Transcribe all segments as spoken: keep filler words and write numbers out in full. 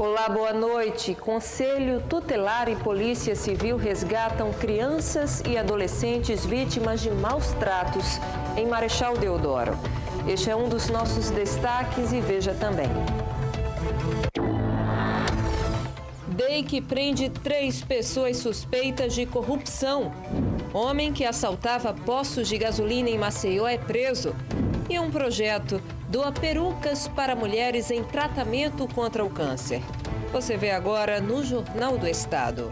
Olá, boa noite. Conselho Tutelar e Polícia Civil resgatam crianças e adolescentes vítimas de maus tratos em Marechal Deodoro. Este é um dos nossos destaques e veja também. D E I C prende três pessoas suspeitas de corrupção. Homem que assaltava postos de gasolina em Maceió é preso. E um projeto doa perucas para mulheres em tratamento contra o câncer. Você vê agora no Jornal do Estado.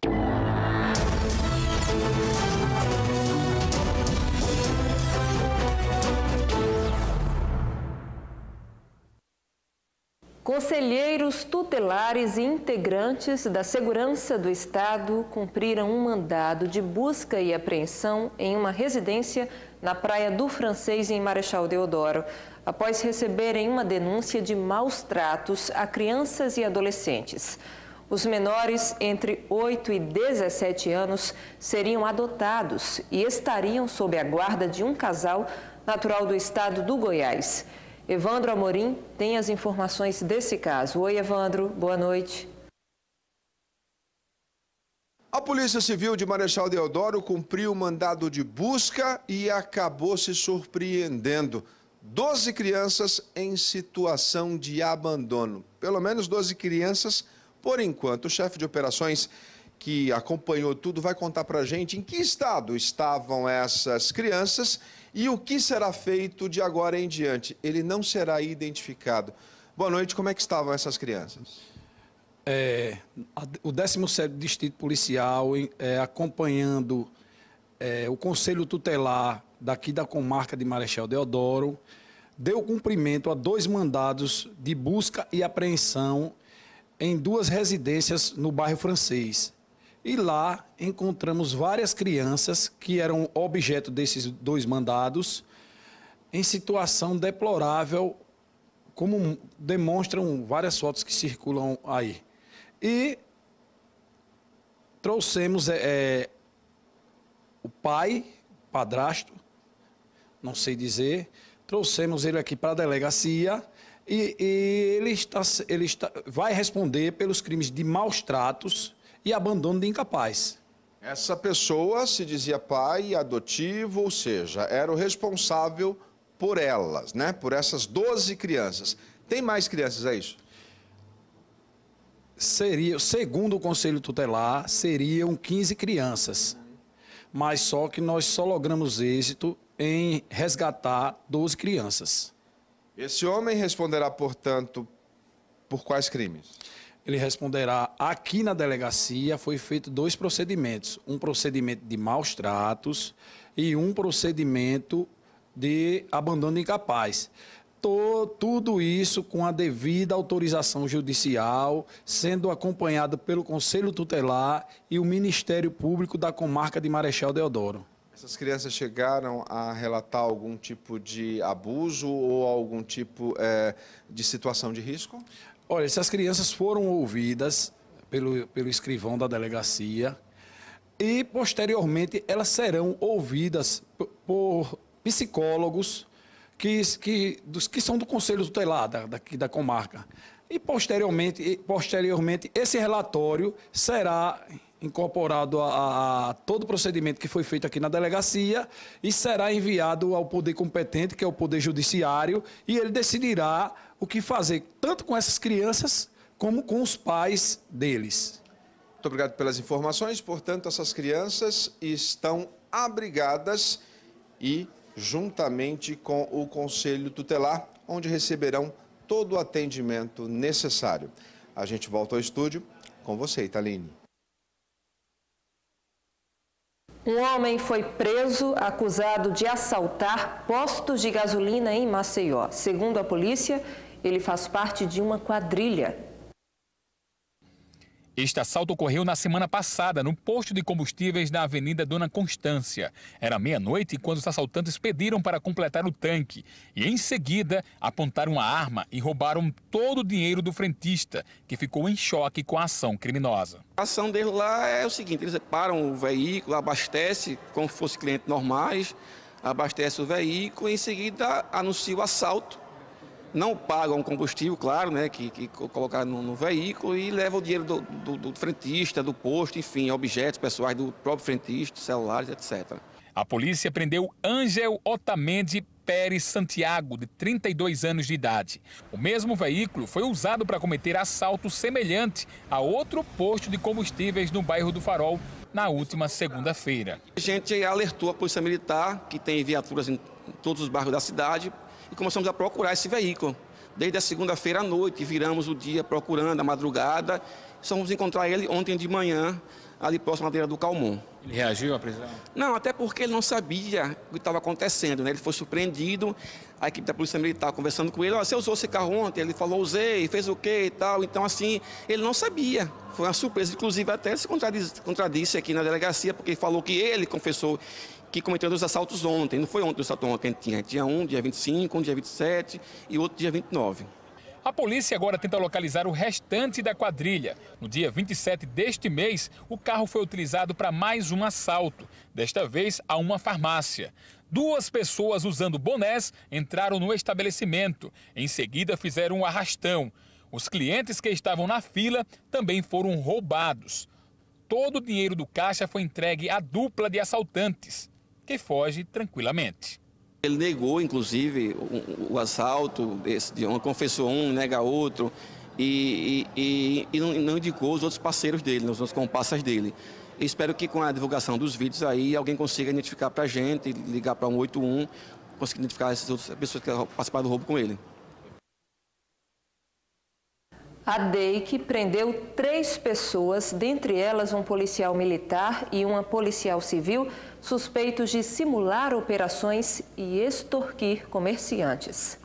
Conselheiros tutelares e integrantes da Segurança do Estado cumpriram um mandado de busca e apreensão em uma residência na Praia do Francês, em Marechal Deodoro, após receberem uma denúncia de maus tratos a crianças e adolescentes. Os menores entre oito e dezessete anos seriam adotados e estariam sob a guarda de um casal natural do estado do Goiás. Evandro Amorim tem as informações desse caso. Oi, Evandro, boa noite. A Polícia Civil de Marechal Deodoro cumpriu o mandado de busca e acabou se surpreendendo. doze crianças em situação de abandono. Pelo menos doze crianças, por enquanto. O chefe de operações que acompanhou tudo vai contar pra gente em que estado estavam essas crianças e o que será feito de agora em diante. Ele não será identificado. Boa noite, como é que estavam essas crianças? É, o décimo sétimo Distrito Policial, é, acompanhando é, o Conselho Tutelar daqui da comarca de Marechal Deodoro, deu cumprimento a dois mandados de busca e apreensão em duas residências no bairro Francês. E lá encontramos várias crianças que eram objeto desses dois mandados em situação deplorável, como demonstram várias fotos que circulam aí. E trouxemos é, o pai, padrasto, não sei dizer, trouxemos ele aqui para a delegacia e, e ele, está, ele está, vai responder pelos crimes de maus tratos e abandono de incapaz. Essa pessoa se dizia pai adotivo, ou seja, era o responsável por elas, né? Por essas doze crianças. Tem mais crianças, é isso? Seria, segundo o Conselho Tutelar, seriam quinze crianças. Mas só que nós só logramos êxito em resgatar doze crianças. Esse homem responderá, portanto, por quais crimes? Ele responderá aqui na delegacia. Foi feito dois procedimentos. Um procedimento de maus tratos e um procedimento de abandono incapaz. Tudo isso com a devida autorização judicial, sendo acompanhado pelo Conselho Tutelar e o Ministério Público da comarca de Marechal Deodoro. Essas crianças chegaram a relatar algum tipo de abuso ou algum tipo é, de situação de risco? Olha, essas crianças foram ouvidas pelo, pelo escrivão da delegacia e, posteriormente, elas serão ouvidas por psicólogos que, que, dos, que são do Conselho Tutelar da, daqui da comarca. E, posteriormente, posteriormente, esse relatório será incorporado a, a todo o procedimento que foi feito aqui na delegacia e será enviado ao poder competente, que é o Poder Judiciário, e ele decidirá o que fazer, tanto com essas crianças como com os pais deles. Muito obrigado pelas informações. Portanto, essas crianças estão abrigadas e juntamente com o Conselho Tutelar, onde receberão todo o atendimento necessário. A gente volta ao estúdio com você, Italine. Um homem foi preso acusado de assaltar postos de gasolina em Maceió. Segundo a polícia, ele faz parte de uma quadrilha. Este assalto ocorreu na semana passada, no posto de combustíveis na Avenida Dona Constância. Era meia-noite quando os assaltantes pediram para completar o tanque e, em seguida, apontaram a arma e roubaram todo o dinheiro do frentista, que ficou em choque com a ação criminosa. A ação deles lá é o seguinte: eles param o veículo, abastecem como se fossem clientes normais, abastece o veículo e, em seguida, anuncia o assalto não pagam o combustível, claro, né, que, que colocaram no, no veículo e levam o dinheiro do, do, do frentista, do posto, enfim, objetos pessoais do próprio frentista, celulares, etcétera. A polícia prendeu Ângel Otamendi Pérez Santiago, de trinta e dois anos de idade. O mesmo veículo foi usado para cometer assalto semelhante a outro posto de combustíveis no bairro do Farol, na última segunda-feira. A gente alertou a Polícia Militar, que tem viaturas em todos os bairros da cidade, e começamos a procurar esse veículo. Desde a segunda-feira à noite, viramos o dia procurando, a madrugada, e fomos encontrar ele ontem de manhã, ali próximo à ladeira do Calmon. Ele reagiu à prisão? Não, até porque ele não sabia o que estava acontecendo, né? Ele foi surpreendido, a equipe da Polícia Militar conversando com ele, oh, você usou esse carro ontem? Ele falou, usei, fez o quê e tal. Então, assim, ele não sabia. Foi uma surpresa, inclusive até ele se contradisse, contradisse aqui na delegacia, porque ele falou que ele confessou que cometeu dois assaltos ontem. Não foi ontem o assalto ontem, tinha, tinha um dia vinte e cinco, um dia vinte e sete e outro dia vinte e nove. A polícia agora tenta localizar o restante da quadrilha. No dia vinte e sete deste mês, o carro foi utilizado para mais um assalto, desta vez a uma farmácia. Duas pessoas usando bonés entraram no estabelecimento. Em seguida, fizeram um arrastão. Os clientes que estavam na fila também foram roubados. Todo o dinheiro do caixa foi entregue à dupla de assaltantes, que foge tranquilamente. Ele negou, inclusive, o, o assalto, esse de um, confessou um, nega outro, e, e, e não, não indicou os outros parceiros dele, os outros comparsas dele. Eu espero que com a divulgação dos vídeos aí, alguém consiga identificar para a gente, ligar para um oito um, conseguir identificar essas outras pessoas que participaram do roubo com ele. A D E I C prendeu três pessoas, dentre elas um policial militar e uma policial civil, suspeitos de simular operações e extorquir comerciantes.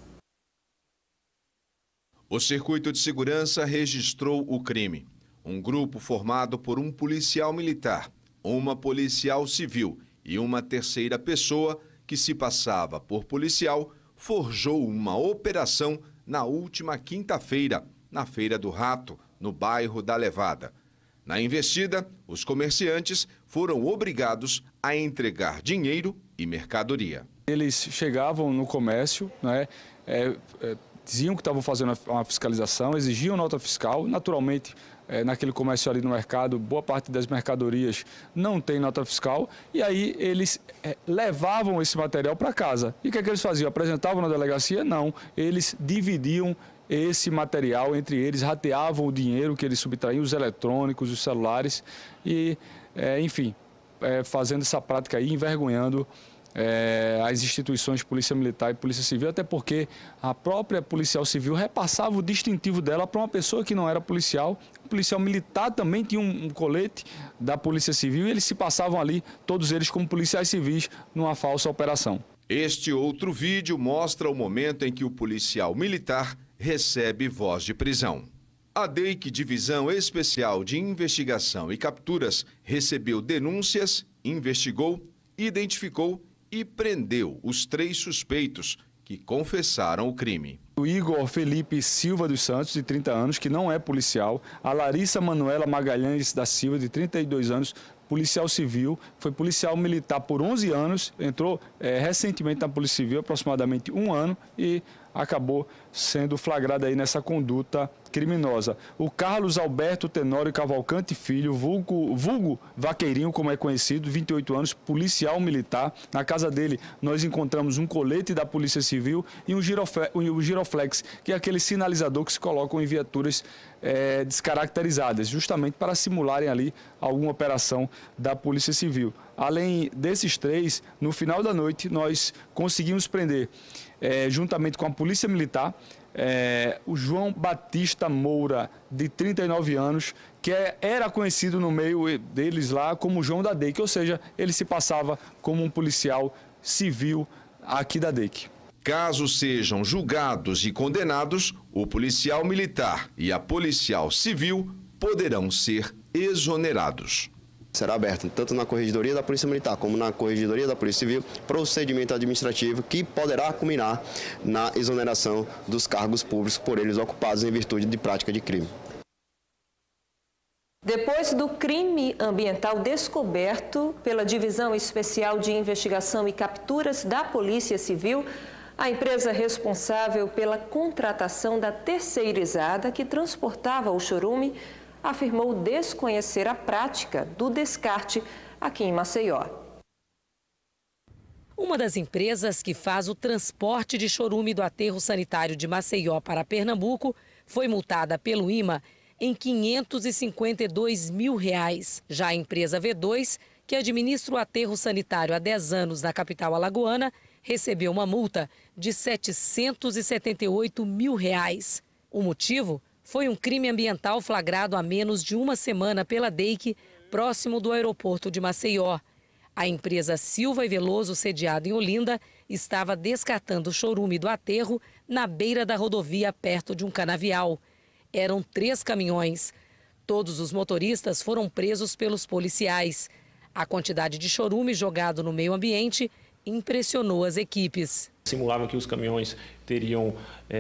O Circuito de Segurança registrou o crime. Um grupo formado por um policial militar, uma policial civil e uma terceira pessoa que se passava por policial forjou uma operação na última quinta-feira, na Feira do Rato, no bairro da Levada. Na investida, os comerciantes foram obrigados a entregar dinheiro e mercadoria. Eles chegavam no comércio, né, é, é, diziam que estavam fazendo uma fiscalização, exigiam nota fiscal. Naturalmente, é, naquele comércio ali no mercado, boa parte das mercadorias não tem nota fiscal. E aí eles é, levavam esse material para casa. E o que é que eles faziam? Apresentavam na delegacia? Não. Eles dividiam esse material entre eles, rateavam o dinheiro que eles subtraíam, os eletrônicos, os celulares e, é, enfim, é, fazendo essa prática aí, envergonhando é, as instituições de Polícia Militar e Polícia Civil, até porque a própria policial civil repassava o distintivo dela para uma pessoa que não era policial. O policial militar também tinha um, um colete da Polícia Civil e eles se passavam ali, todos eles como policiais civis, numa falsa operação. Este outro vídeo mostra o momento em que o policial militar recebe voz de prisão. A D E I C, Divisão Especial de Investigação e Capturas, recebeu denúncias, investigou, identificou e prendeu os três suspeitos que confessaram o crime. O Igor Felipe Silva dos Santos, de trinta anos, que não é policial. A Larissa Manuela Magalhães da Silva, de trinta e dois anos, policial civil, foi policial militar por onze anos, entrou é, recentemente na Polícia Civil, aproximadamente um ano, e acabou sendo flagrado aí nessa conduta criminosa. O Carlos Alberto Tenório Cavalcante Filho, vulgo, vulgo Vaqueirinho, como é conhecido, vinte e oito anos, policial militar. Na casa dele nós encontramos um colete da Polícia Civil e um, girofle, um giroflex, que é aquele sinalizador que se colocam em viaturas é, descaracterizadas, justamente para simularem ali alguma operação da Polícia Civil. Além desses três, no final da noite nós conseguimos prender, é, juntamente com a Polícia Militar, É, o João Batista Moura, de trinta e nove anos, que é, era conhecido no meio deles lá como João da D E I C, ou seja, ele se passava como um policial civil aqui da D E I C. Caso sejam julgados e condenados, o policial militar e a policial civil poderão ser exonerados. Será aberto tanto na Corregedoria da Polícia Militar como na Corregedoria da Polícia Civil procedimento administrativo que poderá culminar na exoneração dos cargos públicos por eles ocupados em virtude de prática de crime. Depois do crime ambiental descoberto pela Divisão Especial de Investigação e Capturas da Polícia Civil, A empresa responsável pela contratação da terceirizada que transportava o chorume afirmou desconhecer a prática do descarte aqui em Maceió. Uma das empresas que faz o transporte de chorume do aterro sanitário de Maceió para Pernambuco foi multada pelo I M A em quinhentos e cinquenta e dois mil reais. Já a empresa V dois, que administra o aterro sanitário há dez anos na capital alagoana, recebeu uma multa de setecentos e setenta e oito mil reais. O motivo foi um crime ambiental flagrado há menos de uma semana pela D E I C, próximo do aeroporto de Maceió. A empresa Silva e Veloso, sediada em Olinda, estava descartando o chorume do aterro na beira da rodovia, perto de um canavial. Eram três caminhões. Todos os motoristas foram presos pelos policiais. A quantidade de chorume jogado no meio ambiente impressionou as equipes. Simulavam que os caminhões teriam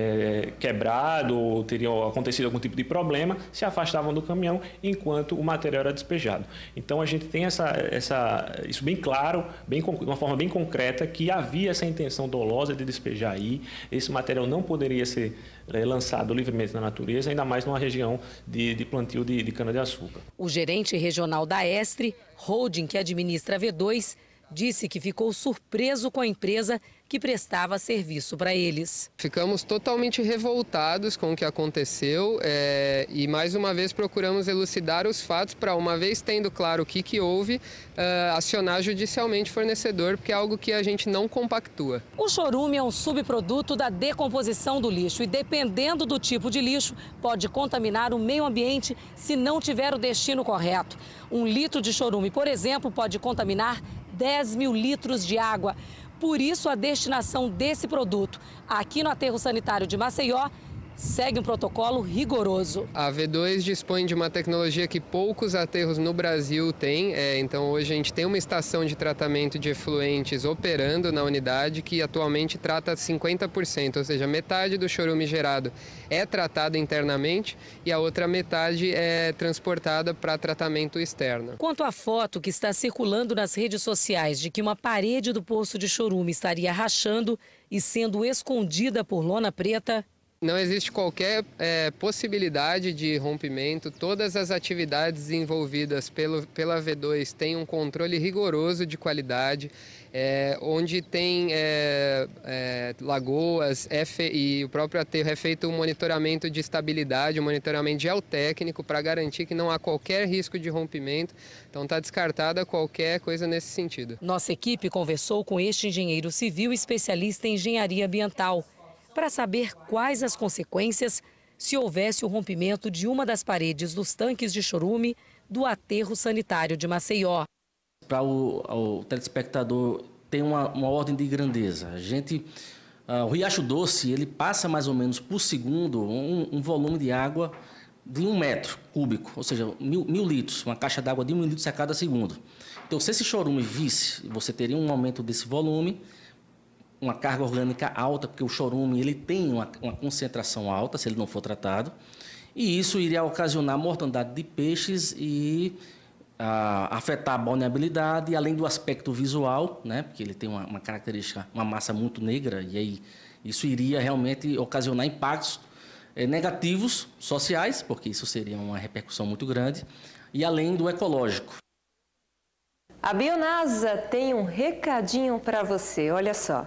é, quebrado ou teriam acontecido algum tipo de problema, se afastavam do caminhão enquanto o material era despejado. Então a gente tem essa, essa, isso bem claro, bem, de uma forma bem concreta, que havia essa intenção dolosa de despejar aí. Esse material não poderia ser é, lançado livremente na natureza, ainda mais numa região de, de plantio de, de cana-de-açúcar. O gerente regional da Estre, holding que administra a V dois, disse que ficou surpreso com a empresa que prestava serviço para eles. Ficamos totalmente revoltados com o que aconteceu é, e mais uma vez procuramos elucidar os fatos para, uma vez tendo claro o que, que houve, uh, acionar judicialmente o fornecedor, porque é algo que a gente não compactua. O chorume é um subproduto da decomposição do lixo e, dependendo do tipo de lixo, pode contaminar o meio ambiente se não tiver o destino correto. Um litro de chorume, por exemplo, pode contaminar dez mil litros de água. Por isso, a destinação desse produto aqui no aterro sanitário de Maceió segue um protocolo rigoroso. A V dois dispõe de uma tecnologia que poucos aterros no Brasil têm. É, então, hoje a gente tem uma estação de tratamento de efluentes operando na unidade que atualmente trata cinquenta por cento, ou seja, metade do chorume gerado é tratada internamente e a outra metade é transportada para tratamento externo. Quanto à foto que está circulando nas redes sociais de que uma parede do poço de chorume estaria rachando e sendo escondida por lona preta, não existe qualquer é, possibilidade de rompimento. Todas as atividades desenvolvidas pelo, pela V dois têm um controle rigoroso de qualidade, é, onde tem é, é, lagoas é fe, e o próprio aterro é feito um monitoramento de estabilidade, um monitoramento geotécnico para garantir que não há qualquer risco de rompimento. Então está descartada qualquer coisa nesse sentido. Nossa equipe conversou com este engenheiro civil especialista em engenharia ambiental para saber quais as consequências se houvesse o rompimento de uma das paredes dos tanques de chorume do aterro sanitário de Maceió. Para o, o telespectador ter uma, uma ordem de grandeza, a gente, uh, o Riacho Doce ele passa mais ou menos por segundo um, um volume de água de um metro cúbico, ou seja, mil, mil litros, uma caixa d'água de mil litros a cada segundo. Então, se esse chorume visse, você teria um aumento desse volume, uma carga orgânica alta, porque o chorume ele tem uma, uma concentração alta, se ele não for tratado, e isso iria ocasionar a mortandade de peixes e a, afetar a balneabilidade, além do aspecto visual, né, porque ele tem uma, uma característica, uma massa muito negra, e aí isso iria realmente ocasionar impactos é, negativos sociais, porque isso seria uma repercussão muito grande, e além do ecológico. A Bionasa tem um recadinho para você, olha só.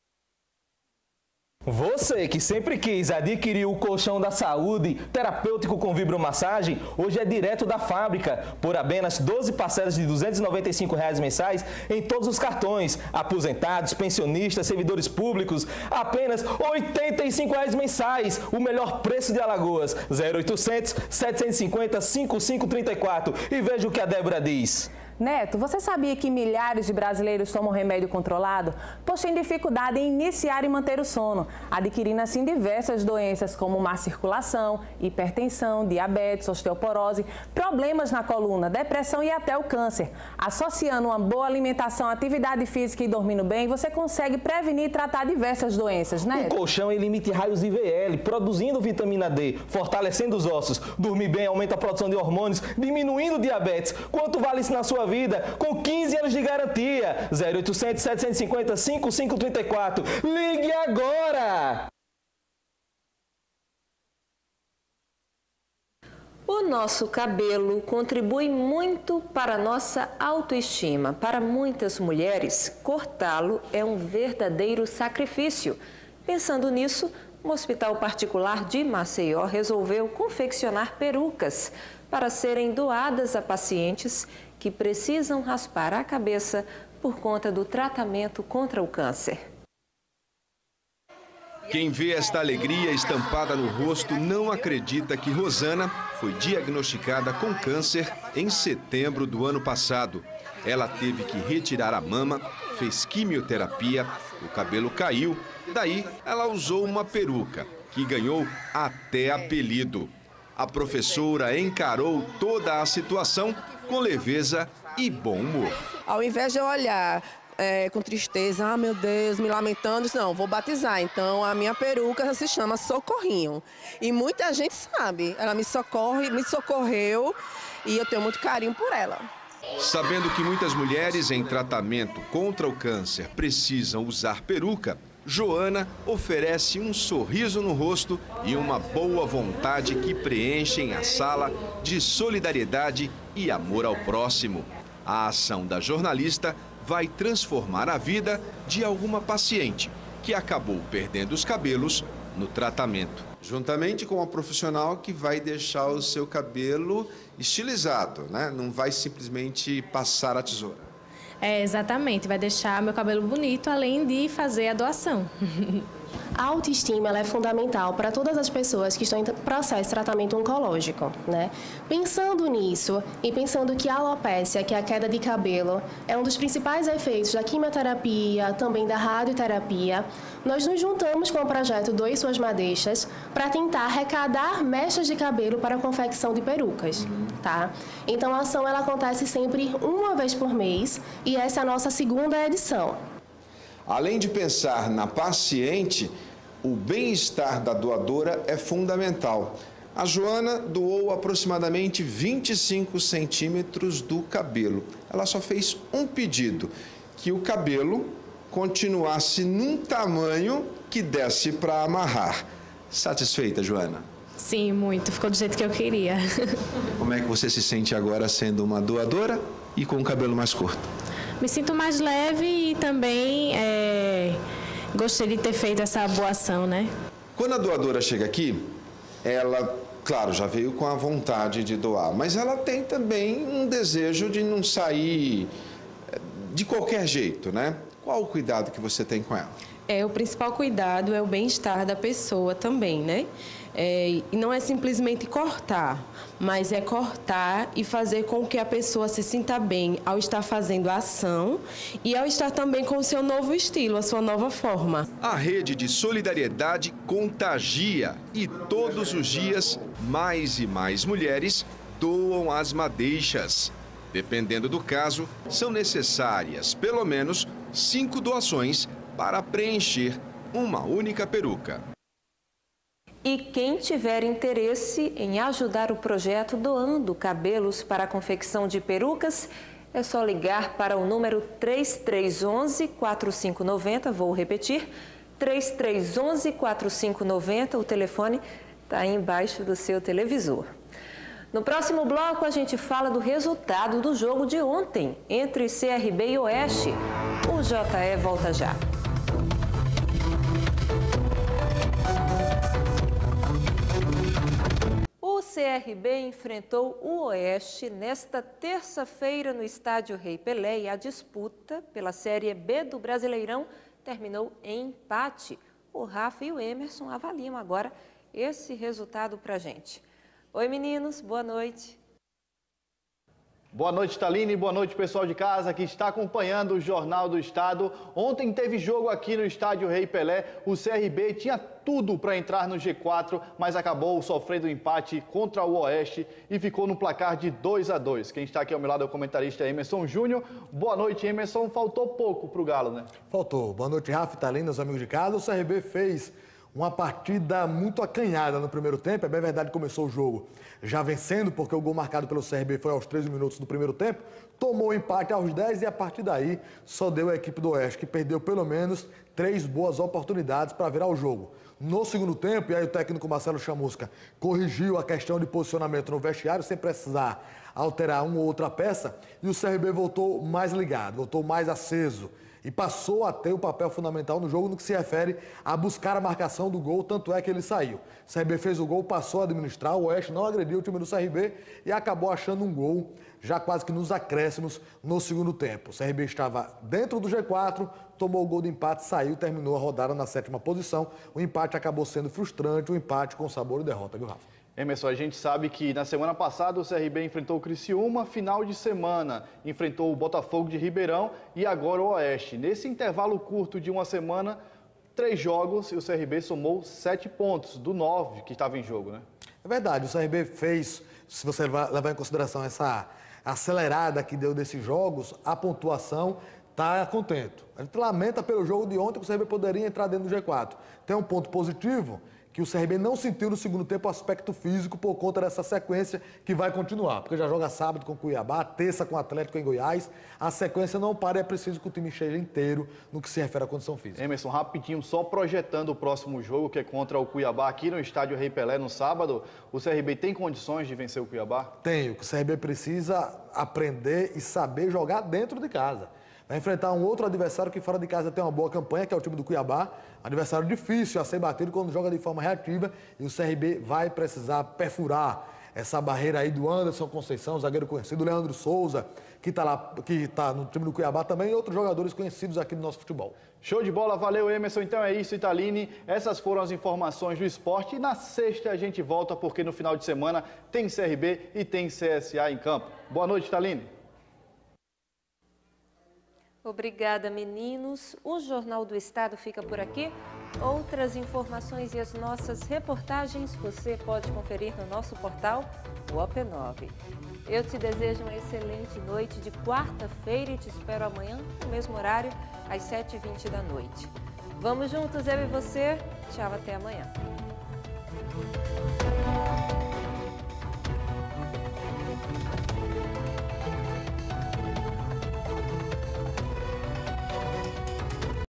Você que sempre quis adquirir o colchão da saúde terapêutico com vibromassagem, hoje é direto da fábrica, por apenas doze parcelas de duzentos e noventa e cinco reais mensais em todos os cartões. Aposentados, pensionistas, servidores públicos, apenas oitenta e cinco reais mensais. O melhor preço de Alagoas, zero oitocentos, setecentos e cinquenta, cinquenta e cinco trinta e quatro. E veja o que a Débora diz. Neto, você sabia que milhares de brasileiros tomam remédio controlado? Pois têm dificuldade em iniciar e manter o sono, adquirindo assim diversas doenças como má circulação, hipertensão, diabetes, osteoporose, problemas na coluna, depressão e até o câncer. Associando uma boa alimentação, atividade física e dormindo bem, você consegue prevenir e tratar diversas doenças, né? O colchão emite raios I V L, produzindo vitamina D, fortalecendo os ossos. Dormir bem aumenta a produção de hormônios, diminuindo o diabetes. Quanto vale isso na sua sua vida com quinze anos de garantia. zero oitocentos, setecentos e cinquenta, cinquenta e cinco trinta e quatro. Ligue agora! O nosso cabelo contribui muito para a nossa autoestima. Para muitas mulheres, cortá-lo é um verdadeiro sacrifício. Pensando nisso, um hospital particular de Maceió resolveu confeccionar perucas para serem doadas a pacientes que precisam raspar a cabeça por conta do tratamento contra o câncer. Quem vê esta alegria estampada no rosto não acredita que Rosana foi diagnosticada com câncer em setembro do ano passado. Ela teve que retirar a mama, fez quimioterapia, o cabelo caiu, daí ela usou uma peruca, que ganhou até apelido. A professora encarou toda a situação com leveza e bom humor. Ao invés de eu olhar É, com tristeza, ah meu Deus, me lamentando, não, vou batizar. Então a minha peruca se chama Socorrinho. E muita gente sabe, ela me socorre, me socorreu e eu tenho muito carinho por ela. Sabendo que muitas mulheres em tratamento contra o câncer precisam usar peruca, Joana oferece um sorriso no rosto e uma boa vontade que preenchem a sala de solidariedade e amor ao próximo. A ação da jornalista vai transformar a vida de alguma paciente que acabou perdendo os cabelos no tratamento. Juntamente com uma profissional que vai deixar o seu cabelo estilizado, né? Não vai simplesmente passar a tesoura. É, exatamente, vai deixar meu cabelo bonito, além de fazer a doação. A autoestima ela é fundamental para todas as pessoas que estão em processo de tratamento oncológico, né? Pensando nisso e pensando que a alopécia, que é a queda de cabelo, é um dos principais efeitos da quimioterapia, também da radioterapia, nós nos juntamos com o projeto Doe Suas Madeixas para tentar arrecadar mechas de cabelo para a confecção de perucas, tá? Então a ação ela acontece sempre uma vez por mês e essa é a nossa segunda edição. Além de pensar na paciente, o bem-estar da doadora é fundamental. A Joana doou aproximadamente vinte e cinco centímetros do cabelo. Ela só fez um pedido, que o cabelo continuasse num tamanho que desse para amarrar. Satisfeita, Joana? Sim, muito. Ficou do jeito que eu queria. Como é que você se sente agora sendo uma doadora e com o cabelo mais curto? Me sinto mais leve e também é, gostei de ter feito essa boa ação, né? Quando a doadora chega aqui, ela, claro, já veio com a vontade de doar, mas ela tem também um desejo de não sair de qualquer jeito, né? Qual o cuidado que você tem com ela? É, o principal cuidado é o bem-estar da pessoa também, né? É, e não é simplesmente cortar, mas é cortar e fazer com que a pessoa se sinta bem ao estar fazendo a ação e ao estar também com o seu novo estilo, a sua nova forma. A rede de solidariedade contagia e todos os dias mais e mais mulheres doam as madeixas. Dependendo do caso, são necessárias pelo menos cinco doações para preencher uma única peruca. E quem tiver interesse em ajudar o projeto doando cabelos para a confecção de perucas, é só ligar para o número três três um um, quatro cinco nove zero, vou repetir, três três um um, quatro cinco nove zero, o telefone está aí embaixo do seu televisor. No próximo bloco, a gente fala do resultado do jogo de ontem, entre C R B e Oeste. O J E volta já. O C R B enfrentou o Oeste nesta terça-feira no estádio Rei Pelé e a disputa pela Série B do Brasileirão terminou em empate. O Rafa e o Emerson avaliam agora esse resultado pra gente. Oi meninos, boa noite. Boa noite, Taline. Boa noite, pessoal de casa que está acompanhando o Jornal do Estado. Ontem teve jogo aqui no estádio Rei Pelé. O C R B tinha tudo para entrar no G quatro, mas acabou sofrendo um empate contra o Oeste e ficou no placar de dois a dois. Quem está aqui ao meu lado é o comentarista Emerson Júnior. Boa noite, Emerson. Faltou pouco para o Galo, né? Faltou. Boa noite, Rafa, Taline, os amigos de casa. O C R B fez Uma partida muito acanhada no primeiro tempo. É bem verdade que começou o jogo já vencendo, porque o gol marcado pelo C R B foi aos treze minutos do primeiro tempo. Tomou o empate aos dez e a partir daí só deu a equipe do Oeste, que perdeu pelo menos três boas oportunidades para virar o jogo. No segundo tempo, e aí o técnico Marcelo Chamusca corrigiu a questão de posicionamento no vestiário sem precisar alterar uma ou outra peça, e o C R B voltou mais ligado, voltou mais aceso e passou a ter o papel fundamental no jogo no que se refere a buscar a marcação do gol, tanto é que ele saiu. O C R B fez o gol, passou a administrar, o Oeste não agrediu o time do C R B e acabou achando um gol já quase que nos acréscimos no segundo tempo. O C R B estava dentro do G quatro, tomou o gol de empate, saiu, terminou a rodada na sétima posição. O empate acabou sendo frustrante, um empate com sabor de derrota, viu, Rafa? Emerson, a gente sabe que na semana passada o C R B enfrentou o Criciúma, final de semana enfrentou o Botafogo de Ribeirão e agora o Oeste. Nesse intervalo curto de uma semana, três jogos e o C R B somou sete pontos do nove que estava em jogo, né? É verdade, o C R B fez, se você levar em consideração essa acelerada que deu desses jogos, a pontuação está contento. A gente lamenta pelo jogo de ontem que o C R B poderia entrar dentro do G quatro. Tem um ponto positivo, que o C R B não sentiu no segundo tempo o aspecto físico por conta dessa sequência que vai continuar, porque já joga sábado com o Cuiabá, terça com o Atlético em Goiás, a sequência não para e é preciso que o time esteja inteiro no que se refere à condição física. Emerson, rapidinho, só projetando o próximo jogo, que é contra o Cuiabá aqui no estádio Rei Pelé no sábado, o C R B tem condições de vencer o Cuiabá? Tem, o C R B precisa aprender e saber jogar dentro de casa. Vai enfrentar um outro adversário que fora de casa tem uma boa campanha, que é o time do Cuiabá. Adversário difícil a ser batido quando joga de forma reativa. E o C R B vai precisar perfurar essa barreira aí do Anderson Conceição, zagueiro conhecido, Leandro Souza, que está lá, que está no time do Cuiabá também, e outros jogadores conhecidos aqui no nosso futebol. Show de bola, valeu Emerson. Então é isso, Italine. Essas foram as informações do esporte. E na sexta a gente volta, porque no final de semana tem C R B e tem C S A em campo. Boa noite, Italine. Obrigada, meninos. O Jornal do Estado fica por aqui. Outras informações e as nossas reportagens você pode conferir no nosso portal, o O P nove. Eu te desejo uma excelente noite de quarta-feira e te espero amanhã, no mesmo horário, às sete e vinte da noite. Vamos juntos, eu e você. Tchau, até amanhã.